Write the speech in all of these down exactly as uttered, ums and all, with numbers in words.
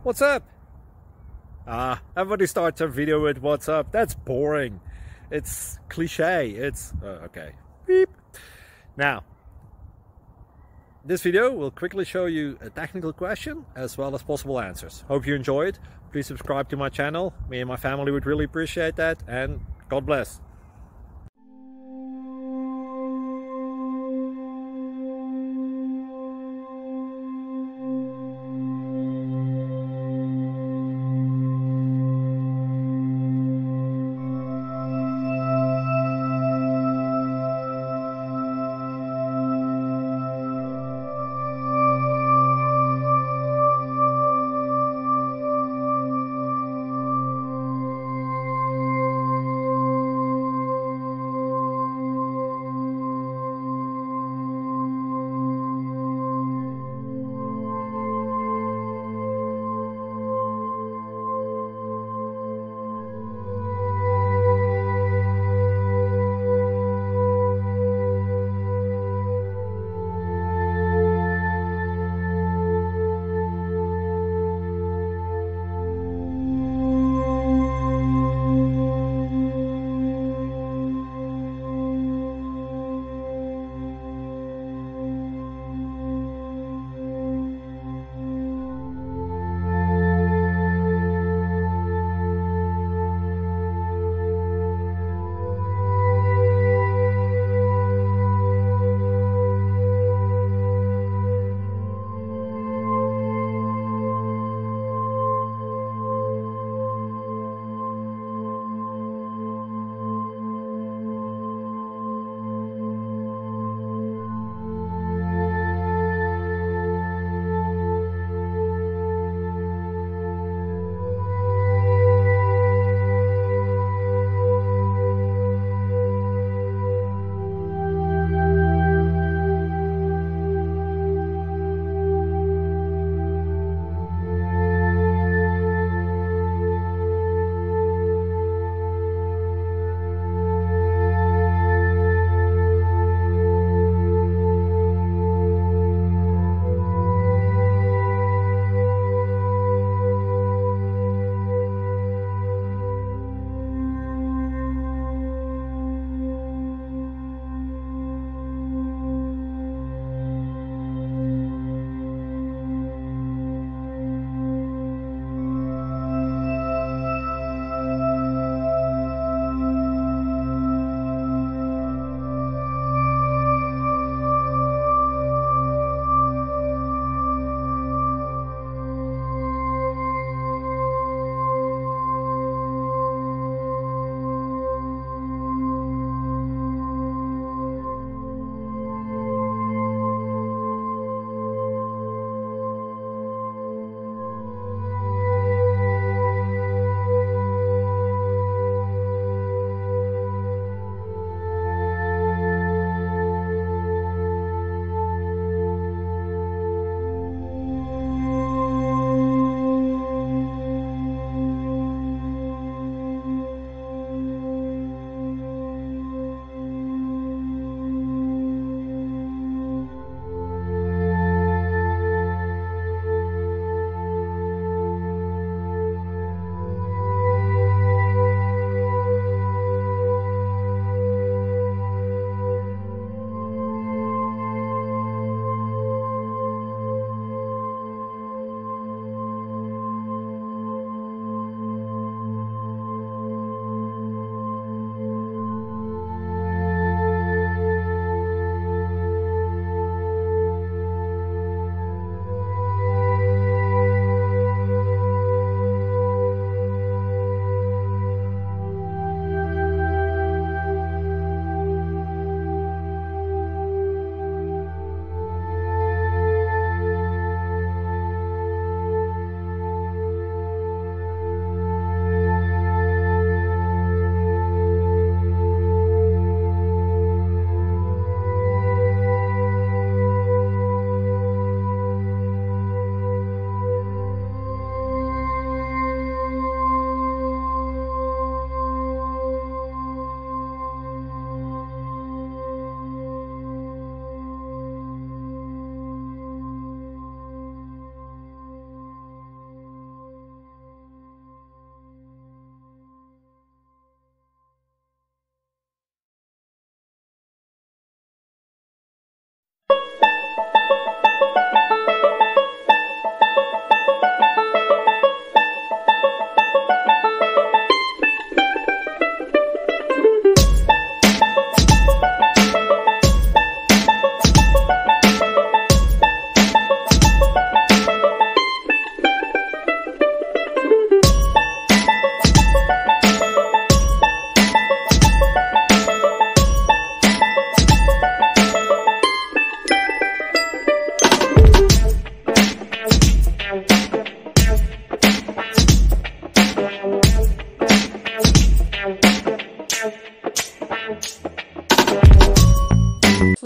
What's up? Ah, everybody starts a video with what's up. That's boring. It's cliche. It's uh, okay. Beep. Now, this video will quickly show you a technical question as well as possible answers. Hope you enjoy it. Please subscribe to my channel. Me and my family would really appreciate that, and God bless.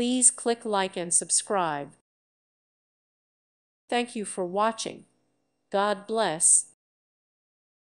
Please click like and subscribe. Thank you for watching. God bless.